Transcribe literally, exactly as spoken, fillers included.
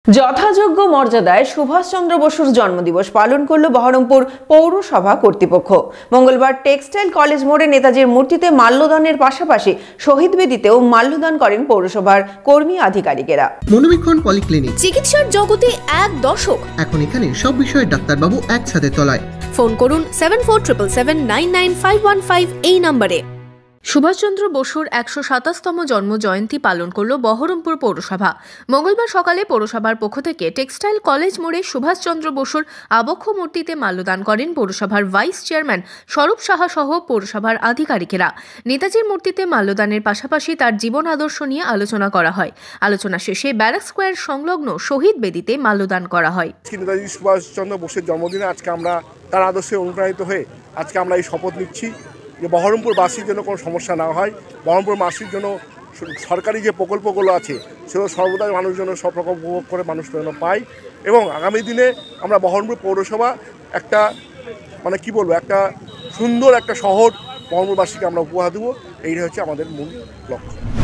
যথাযোগ্য মর্যাদায় সুভাষচন্দ্র বসুর জন্মদিবস পালন করল বহরমপুর পৌরসভা কর্তৃপক্ষ। মঙ্গলবার টেক্সটাইল কলেজ মোড়ে নেতাজির মূর্তিতে মাল্যদানের পাশাপাশি শহীদ বেদিতেও মাল্যদান করেন পৌরসভার কর্মী আধিকারিকেরা। মনোবীক্ষণ পলিক্লিনিক, চিকিৎসার জগতে এক দশক। এখন এখানে সব বিষয়ে ডাক্তারবাবু একসাথে তলায়। ফোন করুন seven four triple seven nine nine five one five এই নম্বরে। সুভাষচন্দ্র বসুর একশো সাতাশতম জন্ম জয়ন্তী পালন করল বহরমপুর পৌরসভা। মঙ্গলবার সকালে পৌরসভার পক্ষ থেকে টেক্সটাইল কলেজ মোড়ে সুভাষচন্দ্র বসুর আবক্ষ মূর্তিতে মাল্যদান করেন পৌরসভার ভাইস চেয়ারম্যান স্বরূপ সাহা সহ পৌরসভার আধিকারিকেরা। নেতাজির মূর্তিতে মাল্যদানের পাশাপাশি তার জীবন আদর্শ নিয়ে আলোচনা করা হয়। আলোচনা শেষে ব্যারাক স্কোয়ার সংলগ্ন শহীদ বেদিতে মাল্যদান করা হয়। নেতাজি সুভাষচন্দ্র বসুর জন্মদিনে আজকে আমরা তার আদর্শে অনুপ্রাণিত হয়ে আজকে আমরা এই শপথ নিচ্ছি যে বহরমপুরবাসীর জন্য কোনো সমস্যা না হয়, বহরমপুরবাসীর জন্য সরকারি যে প্রকল্পগুলো আছে সেগুলো সর্বদাই মানুষ জন্য সব রকম উপভোগ করে মানুষ যেন পায়। এবং আগামী দিনে আমরা বহরমপুর পৌরসভা একটা মানে কি বলবো একটা সুন্দর একটা শহর বহরমপুরবাসীকে আমরা উপহার দেবো, এইটা হচ্ছে আমাদের মূল লক্ষ্য।